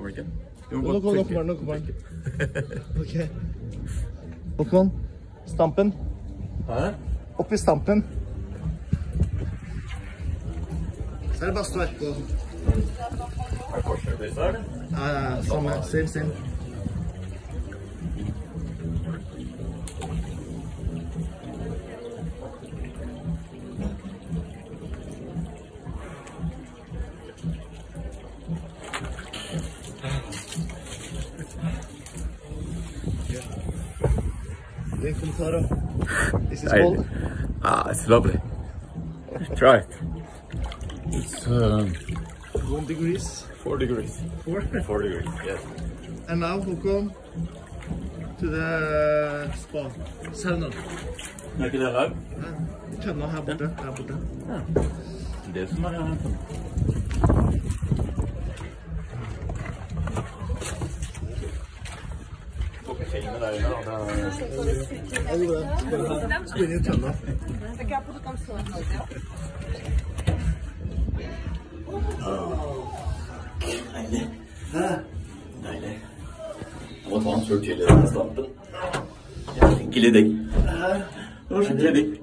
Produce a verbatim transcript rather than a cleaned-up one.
kommer det ikke? Nå kommer den, nå kommer den. Ok. Håkon, stampen. Hæ? Opp i stampen. Så er det bare stå etterpå. Er det forskjell på disse her, eller? Ja, ja, samme. Same, same. Din kommentar da? This is cold? Ah, it's lovely. Try it. It's uh, One degrees. four degrees. Four? Four degrees, yes. And now, Håkon, to the spa. Sauna. Er ikke det her? Ja, tønna her borte, her borte. Ja. Det som er her. Får ikke filme der inne, da. Ja, jo det. Skal inn i tønna. Deilig. Deilig. Jeg må ta en tur til i denne stampen. Skikkelig digg. Det var skikkelig digg.